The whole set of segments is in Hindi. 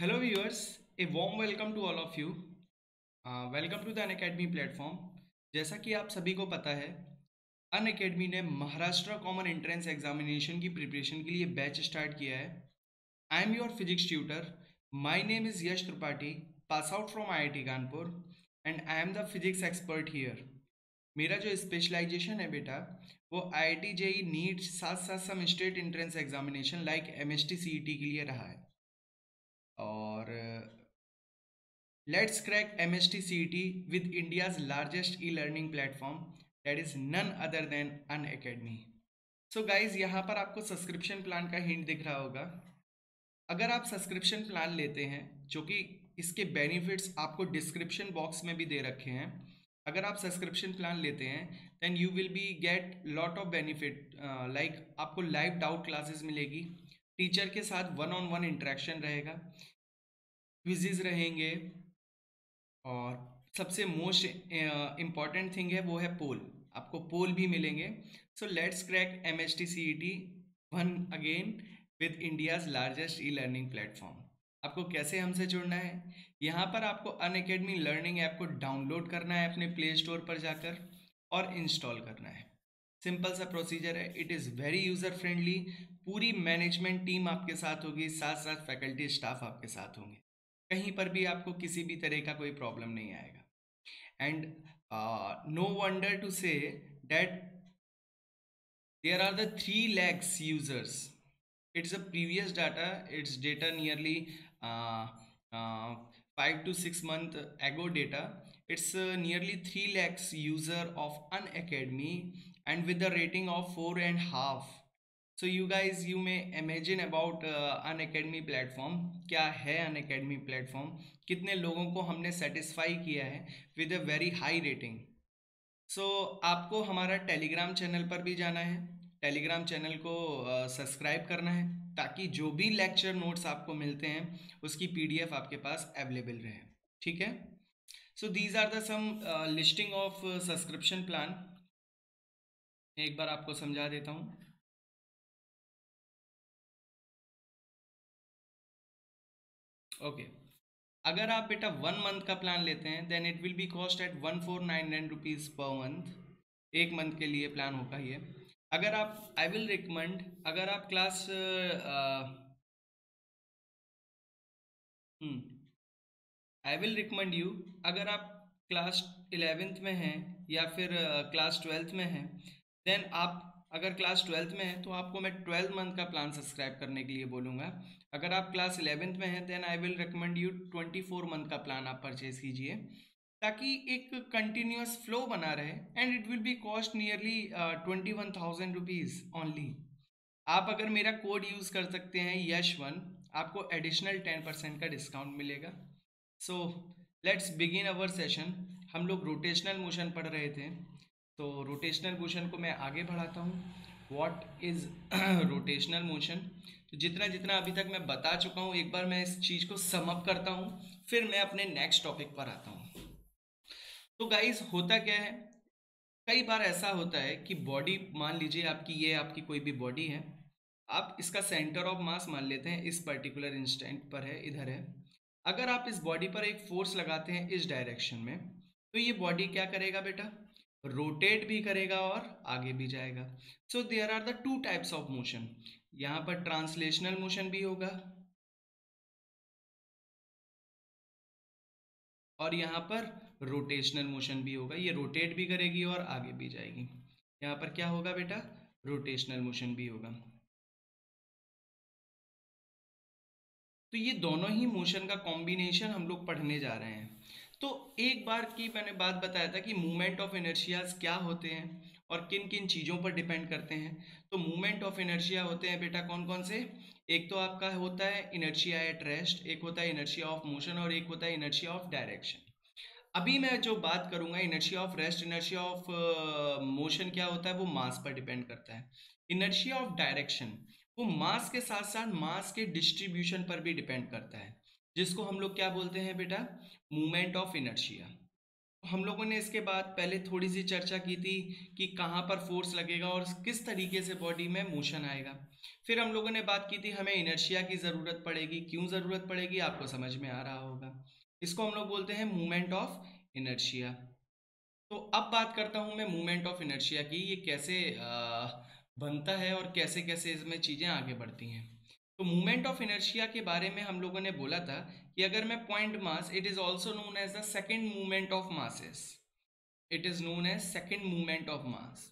Hello viewers, a warm welcome to all of you. Welcome to the Unacademy platform. जैसा कि आप सभी को पता है, अनअकैडमी ने महाराष्ट्र कॉमन एंट्रेंस एग्जामिनेशन की प्रिपरेशन के लिए बैच स्टार्ट किया है. I am your physics tutor. My name is Yash Tripathi, pass out from IIT Kanpur and I am the physics expert here. मेरा जो स्पेशलाइजेशन है बेटा, वो आईआईटी जेई नीट साथ साथ some state entrance examination like MST CET के लिए रहा है. और let's crack MST CET with India's largest e-learning platform that is none other than Unacademy. So guys, यहाँ पर आपको सब्सक्रिप्शन प्लान का हिंट दिख रहा होगा. अगर आप सब्सक्रिप्शन प्लान लेते हैं, जो कि इसके बेनिफिट्स आपको डिस्क्रिप्शन बॉक्स में भी दे रखे हैं, अगर आप सब्सक्रिप्शन प्लान लेते हैं then you will be get lot of benefit. Like आपको लाइव डाउट क्लासेस मिलेगी, टीचर के साथ वन ऑन वन इंटरेक्शन रहेगा, क्विजेज रहेंगे, और सबसे मोस्ट इम्पॉर्टेंट थिंग है वो है पोल. आपको पोल भी मिलेंगे. So let's crack M S T C E T one again with India's largest e learning platform. आपको कैसे हमसे जुड़ना है? यहाँ पर आपको अनअकैडमी लर्निंग ऐप को डाउनलोड करना है अपने प्ले स्टोर पर जाकर और इंस्टॉल करना है. सिंपल सा प्रोसीजर है. It is very user friendly. पूरी मैनेजमेंट टीम आपके साथ होगी, साथ साथ फैकल्टी स्टाफ आपके साथ होंगे. कहीं पर भी आपको किसी भी तरह का कोई प्रॉब्लम नहीं आएगा. And no wonder to say that there are the 3 lakhs users. It's a previous data. It's data nearly uh, uh, 5 to 6 month ago data. It's nearly 3 lakhs user of Unacademy and with the rating of 4.5. So you guys, you may imagine about Unacademy platform. क्या है Unacademy platform? कितने लोगों को हमने सेटिस्फाई किया है with a very high rating. So आपको हमारा टेलीग्राम चैनल पर भी जाना है. टेलीग्राम चैनल को सब्सक्राइब करना है ताकि जो भी लेक्चर नोट्स आपको मिलते हैं उसकी पीडीएफ आपके पास अवेलेबल रहे. ठीक है. So these are the some listing of subscription plan. एक बार आपको समझा देता हूँ. ओके. अगर आप बेटा 1 मंथ का प्लान लेते हैं then it will be cost at 1499 rupees per month. एक मंथ के लिए प्लान होगा ये. अगर आप आई विल रिकमेंड, अगर आप class I will recommend you, अगर आप क्लास 11th में हैं या फिर क्लास 12th में हैं, देन आप अगर क्लास 12th में हैं तो आपको मैं 12 मंथ का प्लान सब्सक्राइब करने के लिए बोलूँगा. अगर आप क्लास 11th में हैं then I will recommend you 24 month का प्लान आप परचेज कीजिए ताकि एक कंटिन्यूस फ्लो बना रहे. And it will be cost nearly 21,000 rupees only. आप अगर मेरा कोड यूज़ कर सकते हैं यश1, आपको एडिशनल 10% का डिस्काउंट मिलेगा. So let's begin our session. हम लोग रोटेशनल मोशन पढ़ रहे थे, तो रोटेशनल मोशन को मैं आगे बढ़ाता हूँ. What is rotational motion? तो जितना जितना अभी तक मैं बता चुका हूँ, एक बार मैं इस चीज़ को सम अप करता हूँ, फिर मैं अपने नेक्स्ट टॉपिक पर आता हूँ. तो गाइस, होता क्या है, कई बार ऐसा होता है कि बॉडी, मान लीजिए आपकी, ये आपकी कोई भी बॉडी है, आप इसका सेंटर ऑफ मास मान लेते हैं इस पर्टिकुलर इंस्टेंट पर है, इधर है. अगर आप इस बॉडी पर एक फोर्स लगाते हैं इस डायरेक्शन में, तो ये बॉडी क्या करेगा बेटा? रोटेट भी करेगा और आगे भी जाएगा. So there are the 2 types of motion. यहाँ पर ट्रांसलेशनल मोशन भी होगा और यहाँ पर रोटेशनल मोशन भी होगा. ये रोटेट भी करेगी और आगे भी जाएगी. यहाँ पर क्या होगा बेटा? रोटेशनल मोशन भी होगा. तो ये दोनों ही मोशन का कॉम्बिनेशन हम लोग पढ़ने जा रहे हैं. तो एक बार की मैंने बात बताया था कि मूवमेंट ऑफ इनर्शियाज क्या होते हैं और किन किन चीज़ों पर डिपेंड करते हैं. तो मूवमेंट ऑफ इनर्शिया होते हैं बेटा कौन कौन से? एक तो आपका होता है इनर्शिया एट रेस्ट, एक होता है इनर्शिया ऑफ मोशन और एक होता है इनर्शिया ऑफ डायरेक्शन. अभी मैं जो बात करूंगा inertia of rest, inertia of motion क्या होता है, वो मास पर डिपेंड करता है. इनर्शिया ऑफ डायरेक्शन वो मास के साथ साथ मास के डिस्ट्रीब्यूशन पर भी डिपेंड करता है, जिसको हम लोग क्या बोलते हैं बेटा? Movement of inertia. हम लोगों ने इसके बाद पहले थोड़ी सी चर्चा की थी कि कहाँ पर फोर्स लगेगा और किस तरीके से बॉडी में मोशन आएगा। फिर हम लोगों ने बात की थी हमें इनर्शिया की ज़रूरत पड़ेगी, क्यों ज़रूरत पड़ेगी आपको समझ में आ रहा होगा। इसको हम लोग बोलते हैं मूवमेंट ऑफ इनर्शिया। तो अब बात करता हूँ मैं मूवमेंट ऑफ इनर्शिया की, ये कैसे बनता है और कैसे कैसे इसमें चीज़ें आगे बढ़ती हैं। तो मूवमेंट ऑफ इनर्शिया के बारे में हम लोगों ने बोला था कि अगर मैं point mass, it is also known as the second movement of masses, it is known as second movement of mass.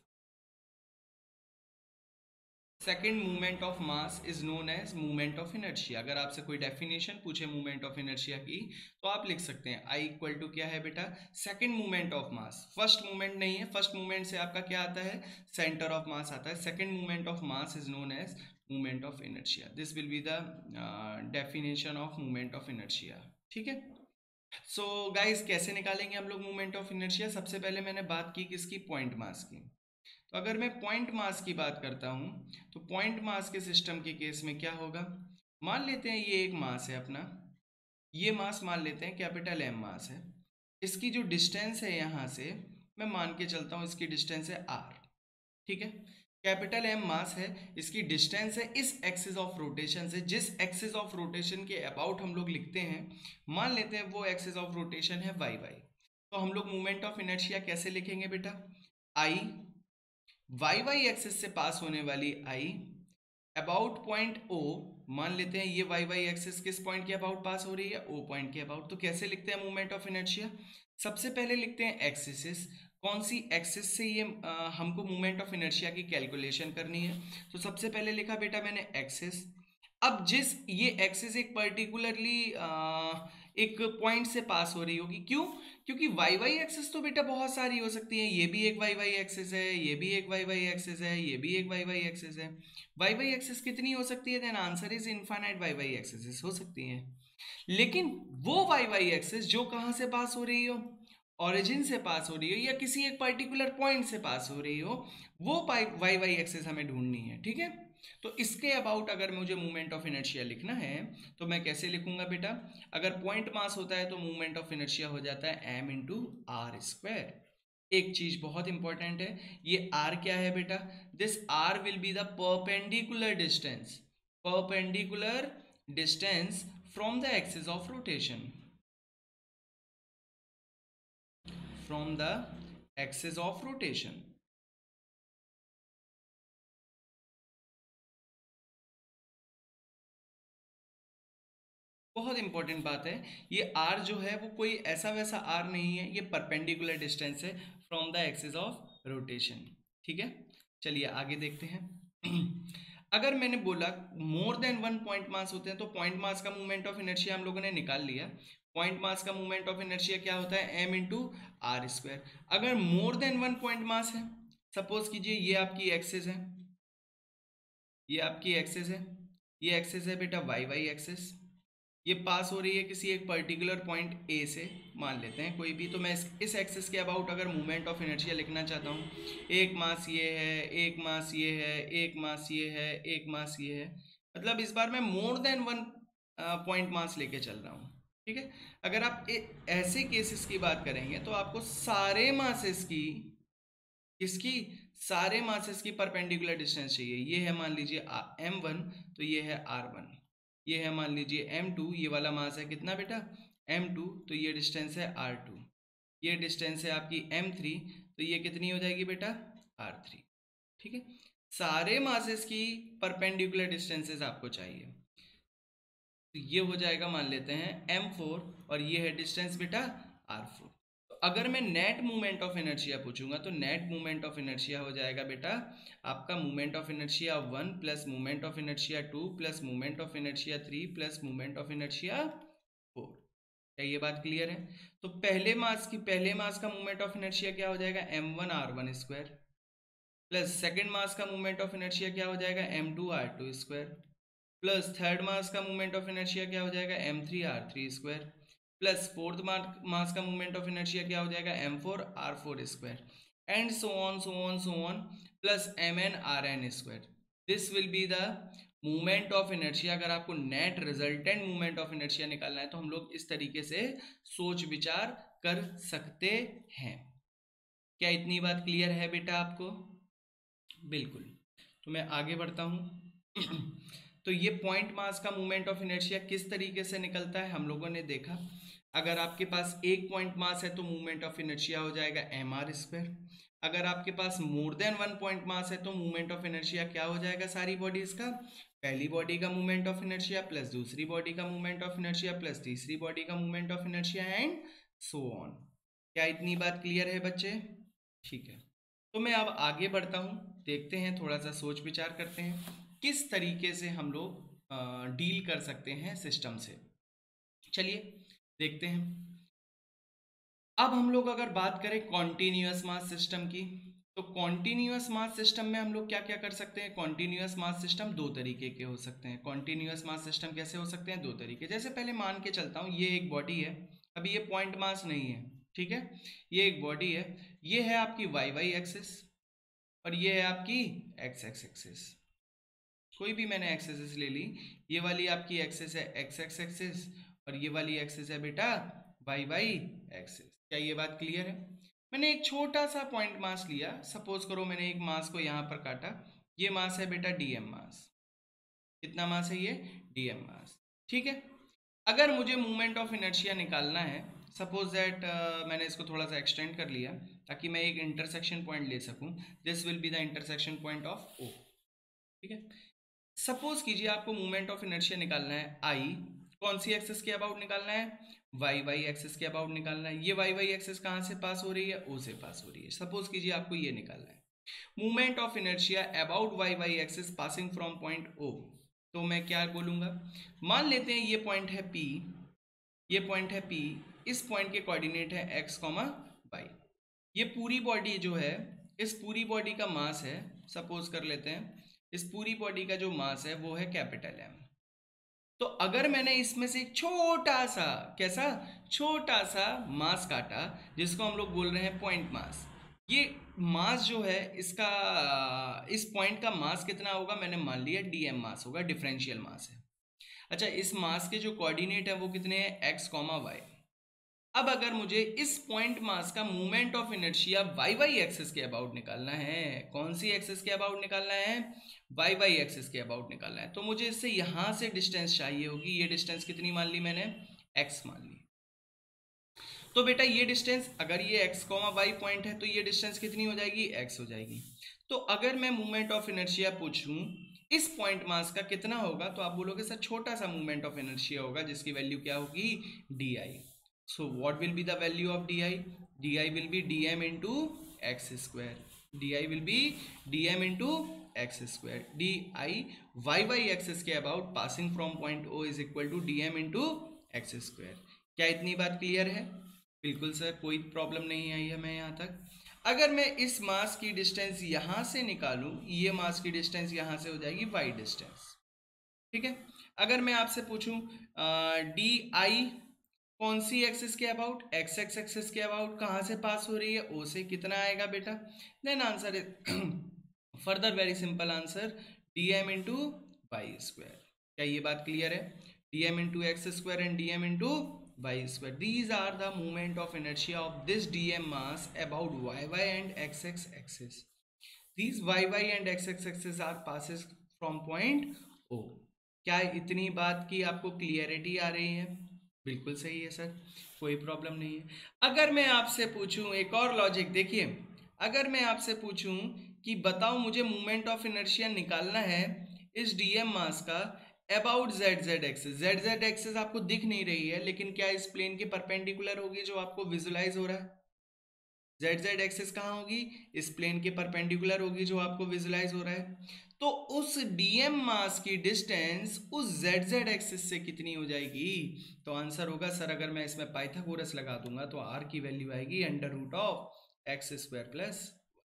Second movement of mass is known as movement of inertia. अगर आपसे कोई डेफिनेशन पूछे मूवमेंट ऑफ इनर्शिया की तो आप लिख सकते हैं आई इक्वल टू क्या है बेटा, second movement of mass. First movement नहीं है, फर्स्ट मूवमेंट से आपका क्या आता है, सेंटर ऑफ मास आता है। Second movement of mass is known as movement of inertia. This will be the definition of movement of inertia. ठीक है। सो गाइज कैसे निकालेंगे हम लोग मूवमेंट ऑफ इनर्शिया। सबसे पहले मैंने बात की किसकी, पॉइंट मास की। तो अगर मैं पॉइंट मास की बात करता हूँ तो पॉइंट मास के सिस्टम के केस में क्या होगा, मान लेते हैं ये एक मास है अपना, ये मास मान लेते हैं कैपिटल एम मास है। इसकी जो डिस्टेंस है यहाँ से, मैं मान के चलता हूँ इसकी डिस्टेंस है आर। ठीक है, कैपिटल एम मास है, इसकी डिस्टेंस है इस एक्सिस ऑफ रोटेशन से, जिस एक्सिस ऑफ रोटेशन के अबाउट हम लोग लिखते हैं, मान लेते हैं वो एक्सिस ऑफ रोटेशन है वाई वाई। तो हम लोग मूवमेंट ऑफ इनर्शिया कैसे लिखेंगे बेटा, आई वाई वाई एक्सिस से पास होने वाली आई अबाउट पॉइंट ओ, मान लेते हैं ये वाई वाई एक्सिस किस पॉइंट के अबाउट पास हो रही है, ओ पॉइंट के अबाउट। तो कैसे लिखते हैं मूवमेंट ऑफ इनर्शिया, सबसे पहले लिखते हैं एक्सिस, कौन सी एक्सिस से ये हमको मूवमेंट ऑफ इनर्शिया की कैलकुलेशन करनी है। तो सबसे पहले लिखा बेटा मैंने एक्सिस। अब जिस ये एक्सिस एक पर्टिकुलरली एक पॉइंट से पास हो रही होगी, क्यों, क्योंकि वाई वाई एक्सिस तो बेटा बहुत सारी हो सकती है, ये भी एक वाई वाई एक्सिस है, ये भी एक वाई वाई एक्सिस है, ये भी एक वाई वाई एक्सिस है। वाई वाई एक्सिस कितनी हो सकती है, then answer is infinite Y Y axis हो सकती हैं। लेकिन वो वाई वाई एक्सिस जो कहाँ से पास हो रही हो, ओरिजिन से पास हो रही हो या किसी एक पर्टिकुलर पॉइंट से पास हो रही हो, वो वाई वाई एक्सिस हमें ढूंढनी है। ठीक है, तो इसके अबाउट अगर मुझे मूवमेंट ऑफ इनर्शिया लिखना है तो मैं कैसे लिखूंगा बेटा, अगर पॉइंट मास होता है तो मूवमेंट ऑफ इनर्शिया हो जाता है एम इंटू आर स्क्वायर। एक चीज बहुत इंपॉर्टेंट है, ये आर क्या है बेटा, this R will be the perpendicular distance from the axis of rotation, from the axis of rotation. बहुत इंपॉर्टेंट बात है, ये आर जो है वो कोई ऐसा वैसा आर नहीं है, ये परपेंडिकुलर डिस्टेंस है from the axis of rotation. ठीक है, चलिए आगे देखते हैं। अगर मैंने बोला more than one point mass होते हैं तो पॉइंट मास का मूवमेंट ऑफ इनर्शिया हम लोगों ने निकाल लिया। पॉइंट मास का मूवमेंट ऑफ इनर्शिया क्या होता है, एम इंटू आर स्क्वायर। अगर more than one point mass है, सपोज कीजिए ये आपकी एक्सिस है, ये आपकी एक्सिस है, ये एक्सिस है बेटा वाई वाई एक्सिस, ये पास हो रही है किसी एक पर्टिकुलर पॉइंट ए से, मान लेते हैं कोई भी। तो मैं इस एक्सिस के अबाउट अगर मूवमेंट ऑफ इनर्शिया लिखना चाहता हूँ, एक मास ये है, एक मास ये है, एक मास ये है, एक मास ये है, मतलब इस बार मैं more than one point mass लेके चल रहा हूँ। ठीक है, अगर आप ऐसे केसेस की बात करेंगे तो आपको सारे मासेस की, इसकी सारे मासेस की परपेंडिकुलर डिस्टेंस चाहिए। ये है मान लीजिए m1, तो ये है r1। ये है मान लीजिए m2, ये वाला मास है कितना बेटा m2, तो ये डिस्टेंस है r2। ये डिस्टेंस है आपकी m3, तो ये कितनी हो जाएगी बेटा r3। ठीक है, सारे मासेस की परपेंडिकुलर डिस्टेंसेस आपको चाहिए। तो ये हो जाएगा मान लेते हैं m4, और ये है डिस्टेंस बेटा r4। तो अगर मैं नेट मूवमेंट ऑफ इनर्शिया पूछूंगा तो नेट मूवमेंट ऑफ इनर्शिया हो जाएगा बेटा आपका movement of inertia 1 plus movement of inertia 2 plus movement of inertia 3 plus movement of inertia 4। क्या ये बात क्लियर है। तो पहले मास का मूवमेंट ऑफ इनर्शिया क्या हो जाएगा, m1r1 square, plus second mass का मूवमेंट ऑफ इनर्शिया क्या हो जाएगा, m2r2 स्क्वायर, प्लस थर्ड मास का मूवमेंट ऑफ इनर्शिया क्या हो जाएगा, m3r3 स्क्वायर, प्लस फोर्थ मास का मूवमेंट ऑफ इनर्शिया क्या हो जाएगा, m4r4 square, and so on plus mn square. This will be the movement of inertia. अगर आपको net resultant movement of inertia निकालना है तो हम लोग इस तरीके से सोच विचार कर सकते हैं। क्या इतनी बात क्लियर है बेटा आपको? बिल्कुल। तो मैं आगे बढ़ता हूँ। तो ये पॉइंट मास का मोमेंट ऑफ इनर्शिया किस तरीके से निकलता है हम लोगों ने देखा। अगर आपके पास एक पॉइंट मास है तो मोमेंट ऑफ इनर्शिया हो जाएगा mr²। अगर आपके पास more than one point mass है तो मोमेंट ऑफ इनर्शिया क्या हो जाएगा सारी बॉडीज का? पहली बॉडी का मोमेंट ऑफ इनर्शिया प्लस दूसरी बॉडी का मोमेंट ऑफ इनर्शिया प्लस तीसरी बॉडी का moment of inertia and so on. क्या इतनी बात क्लियर है बच्चे? ठीक है। तो मैं अब आगे बढ़ता हूँ, देखते हैं, थोड़ा सा सोच विचार करते हैं किस तरीके से हम लोग डील कर सकते हैं सिस्टम से। चलिए देखते हैं। अब हम लोग अगर बात करें कॉन्टिन्यूअस मास सिस्टम की, तो कॉन्टिन्यूअस मास सिस्टम में हम लोग क्या क्या कर सकते हैं? कॉन्टिन्यूअस मास सिस्टम दो तरीके के हो सकते हैं। कॉन्टिन्यूअस मास सिस्टम कैसे हो सकते हैं? दो तरीके। जैसे पहले मान के चलता हूँ ये एक बॉडी है, अभी ये पॉइंट मास नहीं है, ठीक है, ये एक बॉडी है, ये है आपकी वाई वाई एक्सिस और ये है आपकी एक्स एक्स एक्सिस। कोई भी मैंने एक्सेस ले ली, ये वाली आपकी एक्सेस है एक्स एक्स एक्सिस और ये वाली एक्सेस है बेटा वाई वाई एक्सिस। क्या ये बात क्लियर है? मैंने एक छोटा सा पॉइंट मास लिया, सपोज करो मैंने एक मास को यहाँ पर काटा, ये मास है बेटा डीएम मास। कितना मास है ये? Dm mass. ठीक है। अगर मुझे मूवमेंट ऑफ इनर्शिया निकालना है, सपोज दैट मैंने इसको थोड़ा सा एक्सटेंड कर लिया ताकि मैं एक इंटरसेक्शन पॉइंट ले सकूं। This will be the intersection point of O. ठीक है। सपोज कीजिए आपको मूवमेंट ऑफ इनर्शिया निकालना है आई, कौन सी एक्सिस के अबाउट निकालना है? वाई वाई एक्सिस के अबाउट निकालना है। ये वाई वाई एक्सिस कहाँ से पास हो रही है? ओ से पास हो रही है। सपोज कीजिए आपको ये निकालना है, movement of inertia about Y Y axis passing from point O. तो मैं क्या बोलूंगा? मान लेते हैं ये पॉइंट है पी, ये पॉइंट है पी, इस पॉइंट के कोऑर्डिनेट है एक्स कॉमा वाई। ये पूरी बॉडी जो है, इस पूरी बॉडी का मास है, सपोज कर लेते हैं इस पूरी बॉडी का जो मास है वो है कैपिटल एम। तो अगर मैंने इसमें से एक छोटा सा, कैसा छोटा सा मास काटा जिसको हम लोग बोल रहे हैं पॉइंट मास, ये मास जो है इसका, इस पॉइंट का मास कितना होगा? मैंने मान लिया डीएम मास होगा, डिफरेंशियल मास है। अच्छा, इस मास के जो कोऑर्डिनेट है वो कितने हैं? X comma Y. अब अगर मुझे इस पॉइंट मास का movement of inertia Y Y axis के अबाउट निकालना है, कौन सी एक्सिस के अबाउट निकालना है? वाई वाई एक्सिस के अबाउट निकालना है। तो मुझे इससे यहां से डिस्टेंस चाहिए होगी। ये डिस्टेंस कितनी मान ली मैंने? एक्स मान ली। तो बेटा ये डिस्टेंस, अगर ये एक्स कॉमा वाई पॉइंट है तो ये डिस्टेंस कितनी हो जाएगी? एक्स हो जाएगी। तो अगर मैं मूवमेंट ऑफ इनर्शिया पूछूं इस पॉइंट मास का कितना होगा, तो आप बोलोगे सर छोटा सा मूवमेंट ऑफ इनर्शिया होगा जिसकी वैल्यू क्या होगी? D I. So what will be the value of di? Di will be dm into x square. Di will be dm into x square. Di y axis के about passing from point O is equal to dm into x square. क्या इतनी बात क्लियर है? बिल्कुल सर, कोई प्रॉब्लम नहीं आई है मैं यहाँ तक। अगर मैं इस मास की डिस्टेंस यहाँ से निकालूं, ये मास की डिस्टेंस यहाँ से हो जाएगी y डिस्टेंस। ठीक है। अगर मैं आपसे पूछूं डी आई कौन सी एक्सिस के अबाउट? एक्स एक्स एक्सिस के अबाउट, कहाँ से पास हो रही है? ओ से। कितना आएगा बेटा? Then answer is further very simple answer, D M into Y square. क्या ये बात क्लियर है? D M into X square and D M into Y square, these are the movement of inertia of this D M mass about Y Y and X X axis. These Y Y and X X axis are passes from point O. क्या इतनी बात की आपको क्लियरिटी आ रही है? बिल्कुल सही है सर, कोई प्रॉब्लम नहीं है। अगर मैं आपसे पूछूं एक और लॉजिक देखिए, अगर मैं आपसे पूछूं कि बताओ मुझे मूवमेंट ऑफ इनर्शिया निकालना है इस डीएम मास का about Z Z axis. Z Z axis आपको दिख नहीं रही है, लेकिन क्या इस प्लेन के परपेंडिकुलर होगी जो आपको विजुलाइज हो रहा है? जेड जेड एक्सिस कहाँ होगी? इस प्लेन के परपेंडिकुलर होगी जो आपको विजुलाइज हो रहा है। तो उस डीएम मास की डिस्टेंस उस जेड जेड एक्सिस से कितनी हो जाएगी? तो आंसर होगा सर, अगर मैं इसमें पाइथागोरस लगा दूंगा तो आर की वैल्यू आएगी under root of X square plus,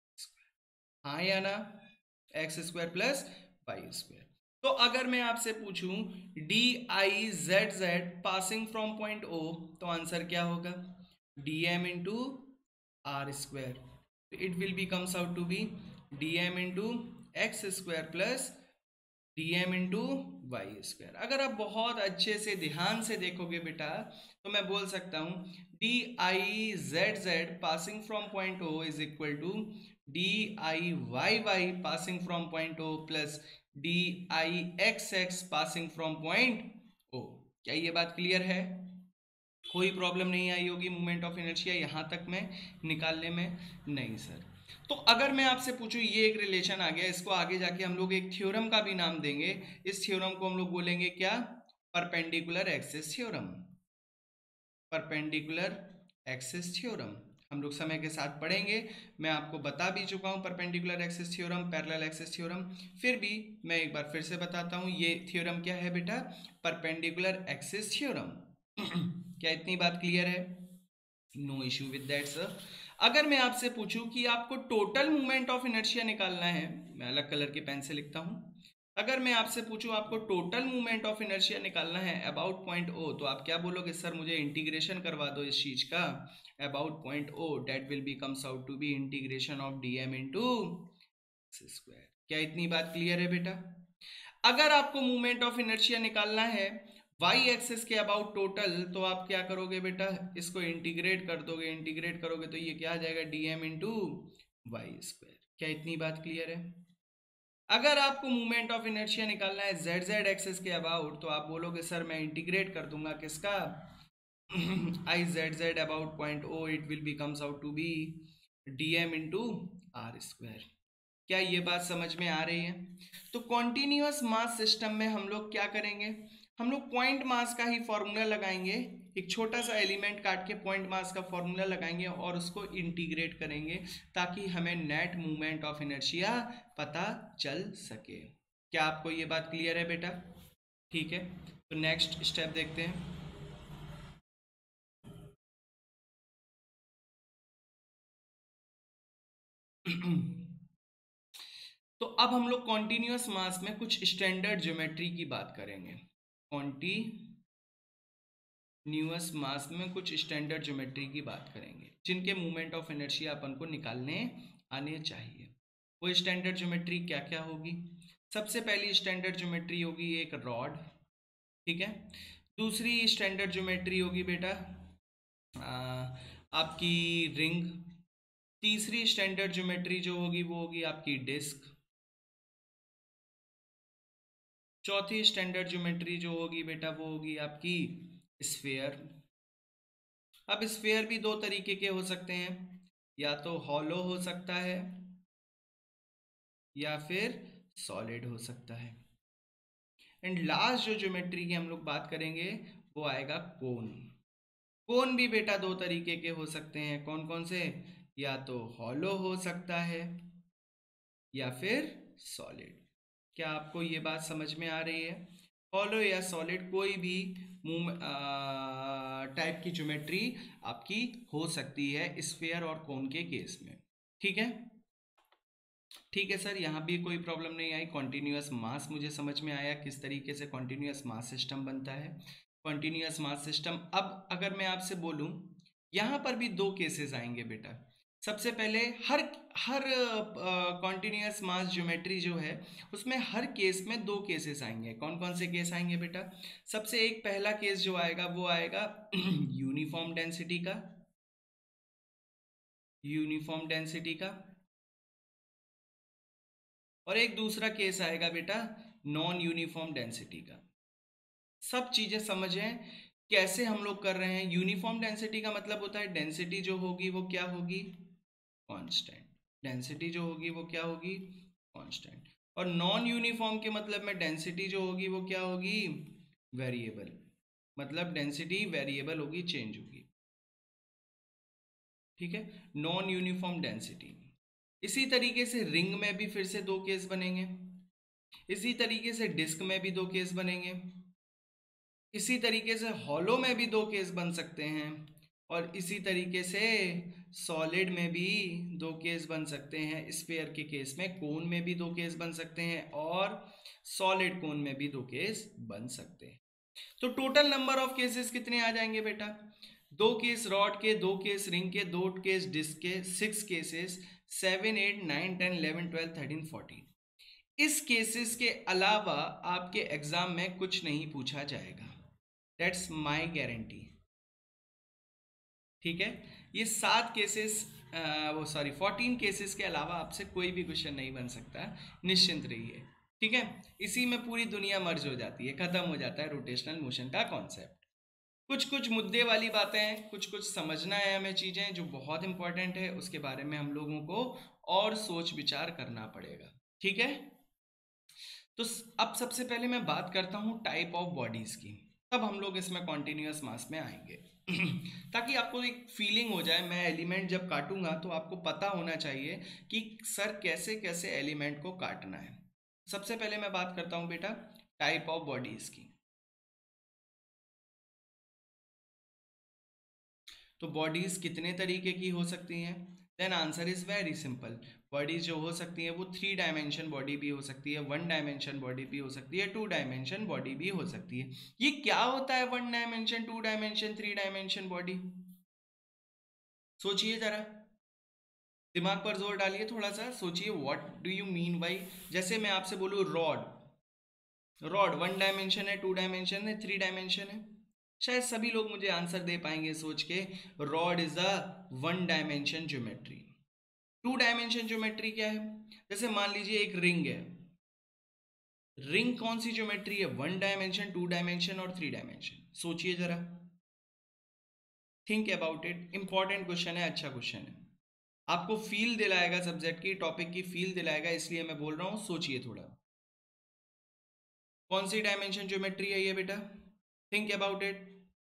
हाँ या ना? X square plus Y square. तो अगर मैं आपसे पूछूं D I Z Z passing from point O, तो आंसर क्या होगा? D M into R square. It will be comes out to be D M into X square plus dm into Y square. अगर आप बहुत अच्छे से ध्यान से देखोगे बेटा तो मैं बोल सकता हूँ D I Z Z passing from point O is equal to D I Y Y passing from point O plus D I X X passing from point O. क्या ये बात क्लियर है? कोई प्रॉब्लम नहीं आई होगी मोमेंट ऑफ इनर्शिया यहाँ तक में निकालने में? नहीं सर। तो अगर मैं आपसे पूछूं, ये एक रिलेशन आ गया, इसको आगे जाके हम लोग एक थ्योरम का भी नाम देंगे। इस थ्योरम को हम लोग बोलेंगे क्या? Perpendicular axis theorem. Perpendicular axis theorem हम लोग समय के साथ पढ़ेंगे। मैं आपको बता भी चुका हूँ perpendicular axis theorem, parallel axis theorem. फिर भी मैं एक बार फिर से बताता हूँ, ये थ्योरम क्या है बेटा? Perpendicular axis theorem. क्या इतनी बात क्लियर है? No issue with that sir. अगर मैं आपसे पूछूं कि आपको टोटल मूवमेंट ऑफ इनर्शिया निकालना है, मैं अलग कलर के पेन से लिखता हूं। अगर मैं आपसे पूछूं आपको टोटल मूवमेंट ऑफ इनर्शिया निकालना है अबाउट पॉइंट ओ, तो आप क्या बोलोगे? सर मुझे इंटीग्रेशन करवा दो इस चीज का about point O, that will be comes out to be integration of dm into square. क्या इतनी बात क्लियर है बेटा? अगर आपको मूवमेंट ऑफ इनर्शिया निकालना है वाई एक्सिस के अबाउट टोटल, तो आप क्या करोगे बेटा? इसको इंटीग्रेट कर दोगे। इंटीग्रेट करोगे तो ये क्या आ जाएगा? Dm into Y square. क्या इतनी बात क्लियर है? अगर आपको मूवमेंट ऑफ इनर्शिया निकालना है जेड जेड एक्सिस के अबाउट, तो आप बोलोगे सर मैं इंटीग्रेट कर दूंगा किसका? I Z Z about point O, it will be comes out to be DM into R square. क्या ये बात समझ में आ रही है? तो कॉन्टिन्यूअस मास सिस्टम में हम लोग क्या करेंगे? हम लोग पॉइंट मास का ही फॉर्मूला लगाएंगे। एक छोटा सा एलिमेंट काट के पॉइंट मास का फॉर्मूला लगाएंगे और उसको इंटीग्रेट करेंगे ताकि हमें नेट मूवमेंट ऑफ इनर्शिया पता चल सके। क्या आपको ये बात क्लियर है बेटा? ठीक है, तो नेक्स्ट स्टेप देखते हैं। तो अब हम लोग कॉन्टिन्यूअस मास में कुछ स्टैंडर्ड ज्योमेट्री की बात करेंगे। कॉन्टिन्यूअस मास में कुछ स्टैंडर्ड ज्योमेट्री की बात करेंगे जिनके मूवमेंट ऑफ इनर्शिया अपन को निकालने आने चाहिए। वो स्टैंडर्ड ज्योमेट्री क्या क्या होगी? सबसे पहली स्टैंडर्ड ज्योमेट्री होगी एक रॉड, ठीक है। दूसरी स्टैंडर्ड ज्योमेट्री होगी बेटा आपकी रिंग। तीसरी स्टैंडर्ड ज्योमेट्री जो होगी वो होगी आपकी डिस्क। चौथी स्टैंडर्ड ज्योमेट्री जो होगी बेटा वो होगी आपकी स्फेयर। अब स्फेयर भी दो तरीके के हो सकते हैं, या तो हॉलो हो सकता है या फिर सॉलिड हो सकता है। एंड लास्ट जो ज्योमेट्री की हम लोग बात करेंगे वो आएगा कोन। कोन भी बेटा दो तरीके के हो सकते हैं, कौन कौन से? या तो हॉलो हो सकता है या फिर सॉलिड। क्या आपको ये बात समझ में आ रही है? हॉलो या सॉलिड कोई भी टाइप की ज्योमेट्री आपकी हो सकती है स्फीयर और कोन के केस में। ठीक है, ठीक है सर, यहाँ भी कोई प्रॉब्लम नहीं आई। कॉन्टिन्यूअस मास मुझे समझ में आया किस तरीके से कॉन्टिन्यूअस मास सिस्टम बनता है। कॉन्टिन्यूअस मास सिस्टम, अब अगर मैं आपसे बोलूँ, यहाँ पर भी दो केसेस आएंगे बेटा। सबसे पहले हर हर कॉन्टिन्यूअस मास ज्योमेट्री जो है उसमें हर केस में दो केसेस आएंगे। कौन कौन से केस आएंगे बेटा? सबसे एक पहला केस जो आएगा वो आएगा यूनिफॉर्म डेंसिटी का। यूनिफॉर्म डेंसिटी का। और एक दूसरा केस आएगा बेटा नॉन यूनिफॉर्म डेंसिटी का। सब चीजें समझें कैसे हम लोग कर रहे हैं। यूनिफॉर्म डेंसिटी का मतलब होता है डेंसिटी जो होगी वो क्या होगी? कांस्टेंट। डेंसिटी जो होगी वो क्या होगी? कांस्टेंट। और नॉन यूनिफॉर्म के मतलब में डेंसिटी जो होगी वो क्या होगी? वेरिएबल। मतलब डेंसिटी वेरिएबल होगी, चेंज होगी। ठीक है, नॉन यूनिफॉर्म डेंसिटी। इसी तरीके से रिंग में भी फिर से दो केस बनेंगे। इसी तरीके से डिस्क में भी दो केस बनेंगे। इसी तरीके से हॉलो में भी दो केस बन सकते हैं। और इसी तरीके से सॉलिड में भी दो केस बन सकते हैं। स्फीयर के केस में कोन में भी दो केस बन सकते हैं और सॉलिड कोन में भी दो केस बन सकते हैं। तो टोटल नंबर ऑफ केसेस कितने आ जाएंगे बेटा? दो केस रॉड के, दो केस रिंग के, दो केस डिस्क के, 6 केसेस, 7 8 9 10 11 12 13 14। इस केसेस के अलावा आपके एग्जाम में कुछ नहीं पूछा जाएगा, दैट्स माय गारंटी। ठीक है, ये 7 केसेस, वो सॉरी 14 केसेस के अलावा आपसे कोई भी क्वेश्चन नहीं बन सकता, निश्चिंत रहिए। ठीक है, इसी में पूरी दुनिया मर्ज हो जाती है, खत्म हो जाता है रोटेशनल मोशन का कॉन्सेप्ट। कुछ कुछ मुद्दे वाली बातें हैं, कुछ कुछ समझना है हमें, चीज़ें जो बहुत इंपॉर्टेंट है, उसके बारे में हम लोगों को और सोच विचार करना पड़ेगा। ठीक है, तो अब सबसे पहले मैं बात करता हूँ टाइप ऑफ बॉडीज की, तब हम लोग इसमें कॉन्टिन्यूअस मास में आएंगे। ताकि आपको एक फीलिंग हो जाए, मैं एलिमेंट जब काटूंगा तो आपको पता होना चाहिए कि सर कैसे कैसे एलिमेंट को काटना है। सबसे पहले मैं बात करता हूँ बेटा टाइप ऑफ बॉडीज की। तो बॉडीज कितने तरीके की हो सकती हैं? Then answer is very simple. Bodies जो हो सकती हैं वो 3 डायमेंशन बॉडी भी हो सकती है, 1 डायमेंशन बॉडी भी हो सकती है, 2 डायमेंशन बॉडी भी हो सकती है। ये क्या होता है 1 डायमेंशन, 2 डायमेंशन, 3 डायमेंशन बॉडी? सोचिए जरा, दिमाग पर जोर डालिए, थोड़ा सा सोचिए, what do you mean by, जैसे मैं आपसे बोलूँ रॉड, रॉड 1 डायमेंशन है, 2 डायमेंशन है, 3 डायमेंशन है? शायद सभी लोग मुझे आंसर दे पाएंगे सोच के, rod is a 1 dimension geometry. 2 dimension geometry क्या है? जैसे मान लीजिए एक रिंग है, रिंग कौन सी ज्योमेट्री है? 1 डायमेंशन, 2 डायमेंशन और 3 डायमेंशन। सोचिए जरा, think about it, important question है, अच्छा क्वेश्चन है, आपको फील दिलाएगा, सब्जेक्ट की टॉपिक की फील दिलाएगा, इसलिए मैं बोल रहा हूँ, सोचिए थोड़ा। कौन सी डायमेंशन ज्योमेट्री है ये बेटा? Think about it.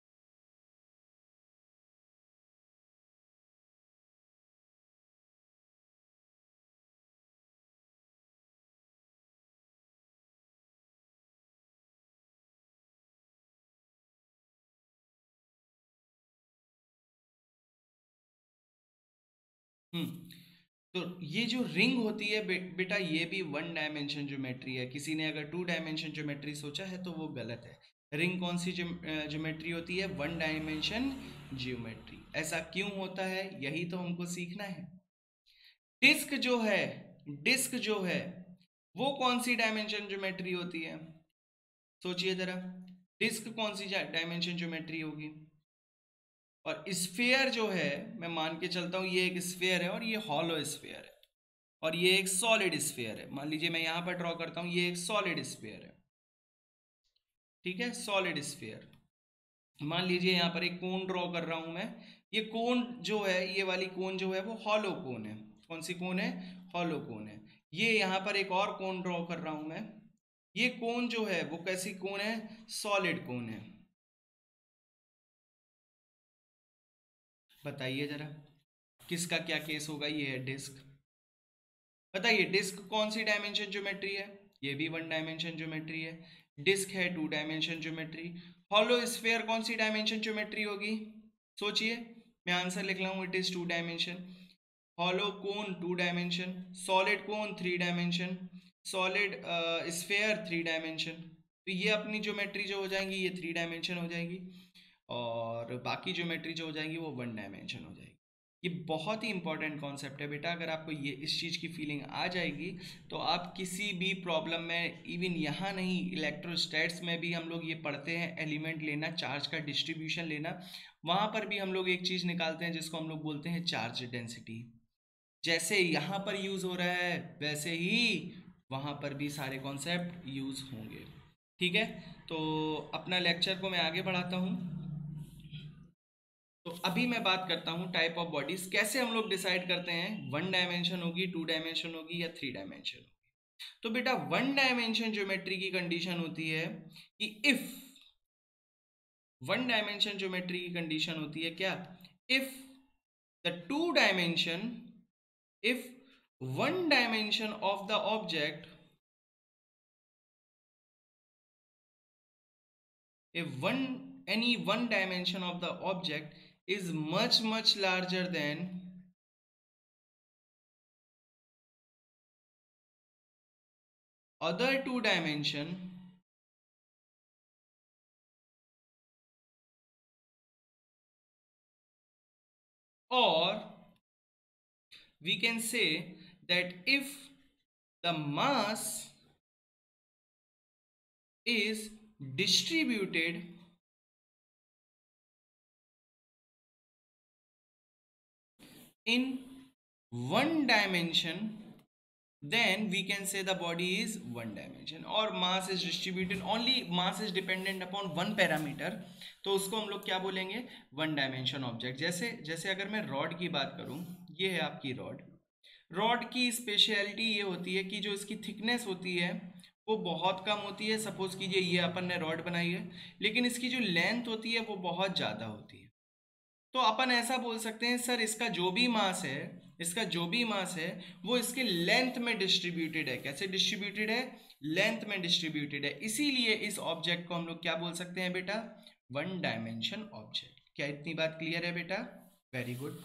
हम्म, तो ये जो रिंग होती है बेटा, ये भी 1 डायमेंशन ज्योमेट्री है। किसी ने अगर 2 डायमेंशन ज्योमेट्री सोचा है तो वो गलत है। रिंग कौन सी ज्योमेट्री होती है? 1 डायमेंशन ज्योमेट्री। ऐसा क्यों होता है, यही तो हमको सीखना है। डिस्क जो है, डिस्क जो है वो कौन सी डायमेंशन ज्योमेट्री होती है? सोचिए जरा, डिस्क कौन सी डायमेंशन ज्योमेट्री होगी? और स्फेयर जो है, मैं मान के चलता हूँ ये एक स्फेयर है और ये हॉलो स्फेयर है, और ये एक सॉलिड स्फेयर है। मान लीजिए मैं यहाँ पर ड्रॉ करता हूँ, ये एक सॉलिड स्फेयर है। ठीक है, सॉलिड स्फेयर। मान लीजिए यहाँ पर एक कोन ड्रॉ कर रहा हूँ मैं, ये कोन जो है, ये वाली कोन जो है वो हॉलो कोन है। कौन सी कोन है? हॉलो कोन है। ये यहाँ पर एक और कोन ड्रॉ कर रहा हूँ मैं, ये कोन जो है वो कैसी कोन है? सॉलिड कोन है। बताइए जरा, किसका क्या केस होगा? ये है डिस्क। बताइए डिस्क कौन सी डायमेंशन ज्योमेट्री है? ये भी 1 डायमेंशन ज्योमेट्री है। डिस्क है 2 डायमेंशन ज्योमेट्री। हॉलो स्फेयर कौन सी डायमेंशन ज्योमेट्री होगी? सोचिए, मैं आंसर लिख रहा हूँ, it is 2 dimension. Hollow cone 2 dimension, solid cone 3 dimension, solid sphere 3 dimension. तो ये अपनी ज्योमेट्री जो हो जाएंगी ये 3 डायमेंशन हो जाएगी, और बाकी ज्योमेट्री जो हो जाएंगी वो 1 डायमेंशन हो जाएगी। ये बहुत ही इंपॉर्टेंट कॉन्सेप्ट है बेटा, अगर आपको ये इस चीज़ की फीलिंग आ जाएगी तो आप किसी भी प्रॉब्लम में, इवन यहाँ नहीं, इलेक्ट्रोस्टैट्स में भी हम लोग ये पढ़ते हैं, एलिमेंट लेना, चार्ज का डिस्ट्रीब्यूशन लेना, वहाँ पर भी हम लोग एक चीज़ निकालते हैं जिसको हम लोग बोलते हैं चार्ज डेंसिटी। जैसे यहाँ पर यूज़ हो रहा है वैसे ही वहाँ पर भी सारे कॉन्सेप्ट यूज़ होंगे। ठीक है, तो अपना लेक्चर को मैं आगे बढ़ाता हूँ। तो अभी मैं बात करता हूँ टाइप ऑफ बॉडीज, कैसे हम लोग डिसाइड करते हैं 1 डायमेंशन होगी, 2 डायमेंशन होगी या 3 डायमेंशन होगी। तो बेटा 1 डायमेंशन ज्योमेट्री की कंडीशन होती है कि इफ 1 डायमेंशन ज्योमेट्री की कंडीशन होती है क्या? If the 2 dimension, if one dimension of the object, if any one dimension of the object is much larger than other 2 dimension, or we can say that if the mass is distributed in one dimension, then we can say the body is one dimension, or mass is distributed only, mass is dependent upon one parameter, तो उसको हम लोग क्या बोलेंगे, वन डायमेंशन ऑब्जेक्ट। जैसे जैसे अगर मैं रॉड की बात करूं, ये है आपकी रॉड। रॉड की स्पेशलिटी ये होती है कि जो इसकी थिकनेस होती है वो बहुत कम होती है। सपोज कीजिए ये अपन ने रॉड बनाई है, लेकिन इसकी जो लेंथ होती है वो बहुत ज़्यादा होती है। तो अपन ऐसा बोल सकते हैं सर इसका जो भी मास है, इसका जो भी मास है वो इसके लेंथ में डिस्ट्रीब्यूटेड है। कैसे डिस्ट्रीब्यूटेड है, लेंथ में डिस्ट्रीब्यूटेड है। इसीलिए इस ऑब्जेक्ट को हम लोग क्या बोल सकते हैं बेटा, वन डायमेंशन ऑब्जेक्ट। क्या इतनी बात क्लियर है बेटा? Very good.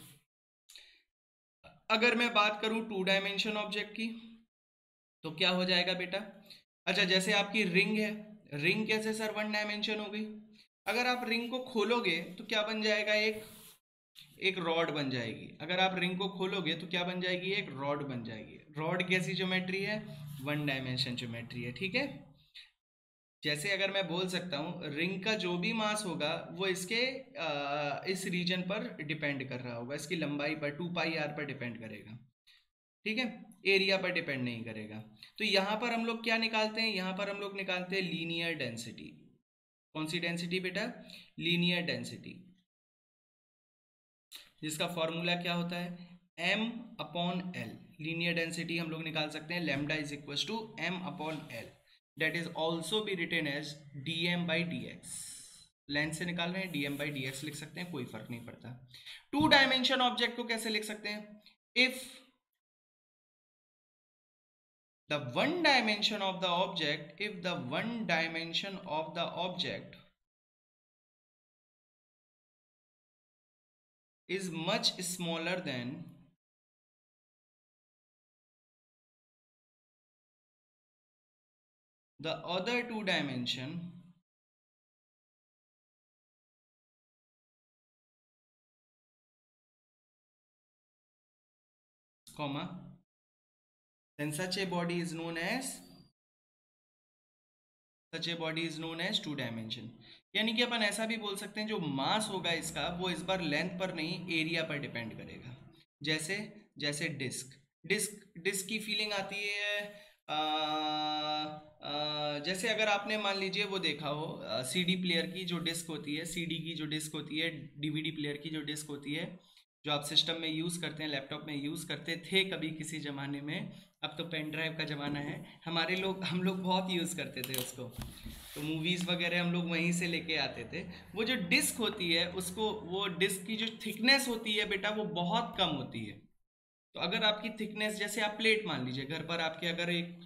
अगर मैं बात करूं टू डायमेंशन ऑब्जेक्ट की तो क्या हो जाएगा बेटा? अच्छा, जैसे आपकी रिंग है, रिंग कैसे सर वन डायमेंशन हो गई? अगर आप रिंग को खोलोगे तो क्या बन जाएगा, एक रॉड बन जाएगी। अगर आप रिंग को खोलोगे तो क्या बन जाएगी, एक रॉड बन जाएगी। रॉड कैसी ज्योमेट्री है, वन डायमेंशन ज्योमेट्री है, ठीक है। जैसे अगर मैं बोल सकता हूँ रिंग का जो भी मास होगा वो इसके इस रीजन पर डिपेंड कर रहा होगा, इसकी लंबाई पर 2πr पर डिपेंड करेगा, ठीक है, एरिया पर डिपेंड नहीं करेगा। तो यहाँ पर हम लोग क्या निकालते हैं, यहाँ पर हम लोग निकालते हैं लीनियर डेंसिटी। कौन सी डेंसिटी बेटा, लीनियर डेंसिटी, जिसका फॉर्मूला क्या होता है, m upon L. Linear density हम लोग निकाल सकते हैं lambda is equal to m upon L, that is also be written as dm by dx। Length से निकाल रहे हैं, dm बाई dx लिख सकते हैं, कोई फर्क नहीं पड़ता। टू डायमेंशन ऑब्जेक्ट को कैसे लिख सकते हैं, if the one dimension of the object, if the one dimension of the object is much smaller than the other two dimension, comma, then such a body is known as two dimension. यानी कि अपन ऐसा भी बोल सकते हैं जो मास होगा इसका वो इस बार लेंथ पर नहीं एरिया पर डिपेंड करेगा। जैसे जैसे डिस्क की फीलिंग आती है। जैसे अगर आपने मान लीजिए वो देखा हो सीडी प्लेयर की जो डिस्क होती है, सीडी की जो डिस्क होती है, डीवीडी प्लेयर की जो डिस्क होती है, जो आप सिस्टम में यूज़ करते हैं, लैपटॉप में यूज़ करते थे कभी किसी ज़माने में, अब तो पेन ड्राइव का ज़माना है। हम लोग बहुत यूज़ करते थे उसको, तो मूवीज़ वगैरह हम लोग वहीं से लेके आते थे। वो जो डिस्क होती है उसको, वो डिस्क की जो थिकनेस होती है बेटा वो बहुत कम होती है। तो अगर आपकी थिकनेस, जैसे आप प्लेट मान लीजिए घर पर आपके, अगर एक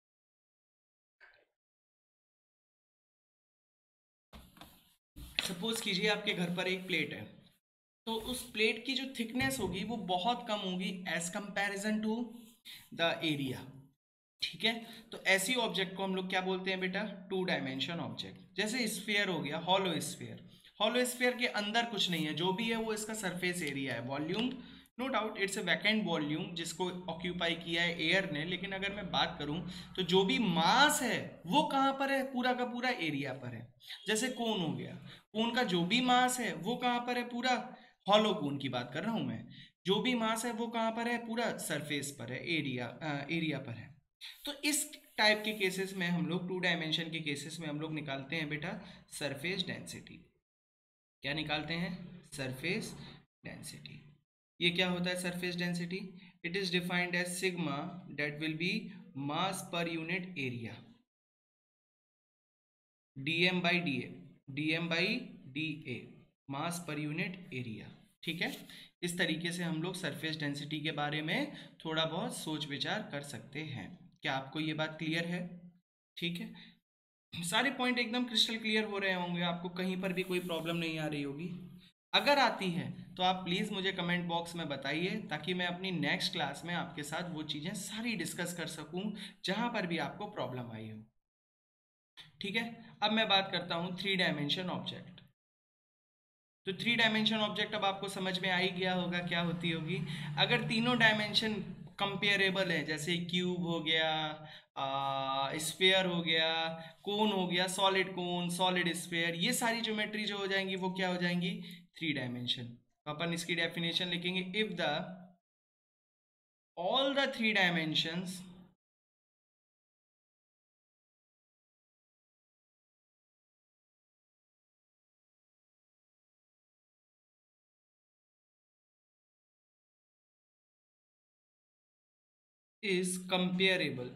सपोज कीजिए आपके घर पर एक प्लेट है, तो उस प्लेट की जो थिकनेस होगी वो बहुत कम होगी as comparison to the area, ठीक है। तो ऐसी ऑब्जेक्ट को हम लोग क्या बोलते हैं बेटा, टू डायमेंशन ऑब्जेक्ट। जैसे स्फीयर हो गया, हॉलो स्फीयर। हॉलो स्फीयर के अंदर कुछ नहीं है, जो भी है वो इसका सरफेस एरिया है, volume no doubt it's a vacant volume जिसको ऑक्यूपाई किया है एयर ने। लेकिन अगर मैं बात करूं तो जो भी मास है वो कहाँ पर है, पूरा का पूरा एरिया पर है। जैसे कोन हो गया, कोन का जो भी मास है वो कहाँ पर है, पूरा, हॉलो कोन की बात कर रहा हूं मैं, जो भी मास है वो कहाँ पर है, पूरा सरफेस पर है, एरिया पर है। तो इस टाइप के केसेस में हम लोग, टू डायमेंशन के केसेस में हम लोग निकालते हैं बेटा सरफेस डेंसिटी। क्या निकालते हैं, सरफेस डेंसिटी। ये क्या होता है surface density, it is defined as sigma that will be mass per unit area, dm by D A, dm by D A, mass per unit area, ठीक है। इस तरीके से हम लोग सरफेस डेंसिटी के बारे में थोड़ा बहुत सोच विचार कर सकते हैं। क्या आपको ये बात क्लियर है? ठीक है, सारे पॉइंट एकदम क्रिस्टल क्लियर हो रहे होंगे, आपको कहीं पर भी कोई प्रॉब्लम नहीं आ रही होगी। अगर आती है तो आप प्लीज़ मुझे कमेंट बॉक्स में बताइए, ताकि मैं अपनी नेक्स्ट क्लास में आपके साथ वो चीज़ें सारी डिस्कस कर सकूं जहां पर भी आपको प्रॉब्लम आई हो, ठीक है। अब मैं बात करता हूं थ्री डायमेंशन ऑब्जेक्ट। तो थ्री डायमेंशन ऑब्जेक्ट अब आपको समझ में आ ही गया होगा क्या होती होगी। अगर तीनों डायमेंशन कंपेरेबल है, जैसे क्यूब हो गया, स्फेयर हो गया, कोन हो गया, सॉलिड कोन, सॉलिड स्फेयर, ये सारी ज्योमेट्री जो हो जाएंगी वो क्या हो जाएंगी, 3 डायमेंशन। तो अपन इसकी डेफिनेशन लिखेंगे, if the all the 3 dimensions is comparable,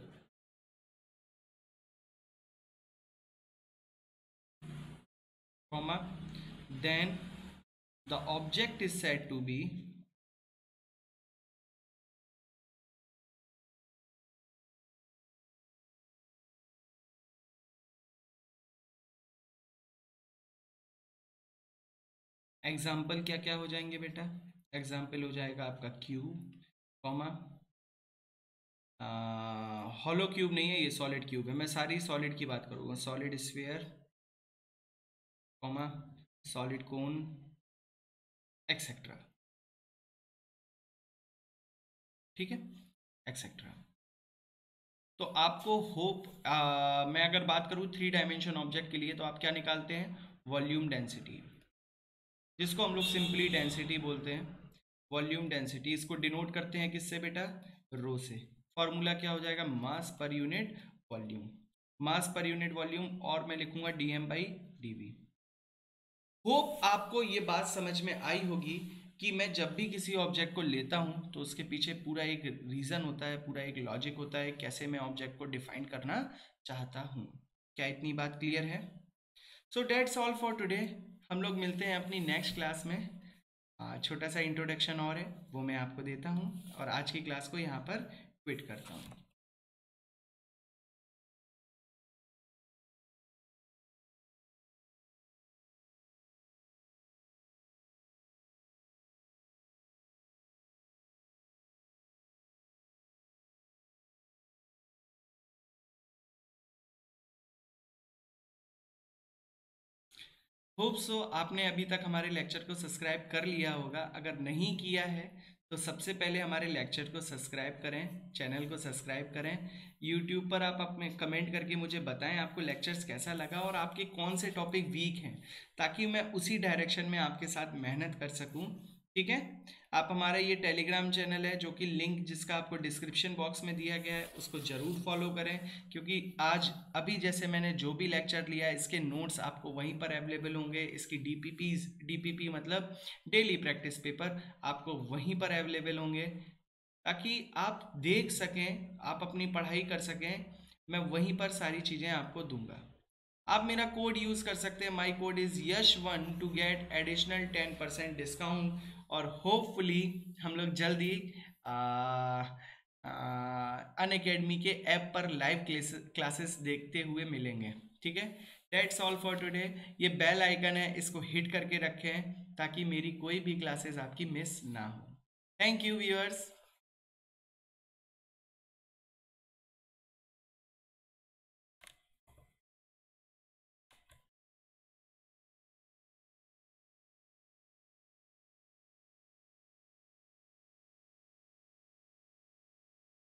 comma, then the object is said to be example. क्या क्या हो जाएंगे बेटा, एग्जाम्पल हो जाएगा आपका क्यूब, कॉमा, हॉलो क्यूब नहीं है, ये सॉलिड क्यूब है, मैं सारी सॉलिड की बात करूँगा, solid sphere, comma, solid cone, etcetera, ठीक है, एक्सेट्रा। तो आपको होप, मैं अगर बात करूँ 3 डायमेंशन ऑब्जेक्ट के लिए, तो आप क्या निकालते हैं, वॉल्यूम डेंसिटी, जिसको हम लोग सिंपली डेंसिटी बोलते हैं। वॉल्यूम डेंसिटी इसको डिनोट करते हैं किससे बेटा, रो से। फॉर्मूला क्या हो जाएगा, मास पर यूनिट वॉल्यूम, मास पर यूनिट वॉल्यूम, और मैं लिखूंगा dm/dv। होप आपको ये बात समझ में आई होगी कि मैं जब भी किसी ऑब्जेक्ट को लेता हूँ तो उसके पीछे पूरा एक रीज़न होता है, पूरा एक लॉजिक होता है, कैसे मैं ऑब्जेक्ट को डिफाइन करना चाहता हूँ। क्या इतनी बात क्लियर है? So that's all for today. हम लोग मिलते हैं अपनी नेक्स्ट क्लास में। छोटा सा इंट्रोडक्शन और है वो मैं आपको देता हूँ, और आज की क्लास को यहाँ पर क्विट करता हूँ। होप सो आपने अभी तक हमारे लेक्चर को सब्सक्राइब कर लिया होगा। अगर नहीं किया है तो सबसे पहले हमारे लेक्चर को सब्सक्राइब करें, चैनल को सब्सक्राइब करें। यूट्यूब पर आप अपने कमेंट करके मुझे बताएं आपको लेक्चर्स कैसा लगा और आपके कौन से टॉपिक वीक हैं, ताकि मैं उसी डायरेक्शन में आपके साथ मेहनत कर सकूं। ठीक है, आप हमारा ये टेलीग्राम चैनल है जो कि लिंक जिसका आपको डिस्क्रिप्शन बॉक्स में दिया गया है, उसको ज़रूर फॉलो करें, क्योंकि आज अभी जैसे मैंने जो भी लेक्चर लिया है इसके नोट्स आपको वहीं पर अवेलेबल होंगे। इसकी डीपीपी मतलब डेली प्रैक्टिस पेपर आपको वहीं पर अवेलेबल होंगे, ताकि आप देख सकें, आप अपनी पढ़ाई कर सकें। मैं वहीं पर सारी चीज़ें आपको दूंगा। आप मेरा कोड यूज़ कर सकते हैं, माई कोड इज़ यश1 टू गेट एडिशनल 10% डिस्काउंट। और होपफुली हम लोग जल्दी अन अकेडमी के ऐप पर लाइव क्लासेस देखते हुए मिलेंगे। ठीक है, डेट्स ऑल फॉर टुडे। ये बेल आइकन है, इसको हिट करके रखें ताकि मेरी कोई भी क्लासेस आपकी मिस ना हो। Thank you viewers.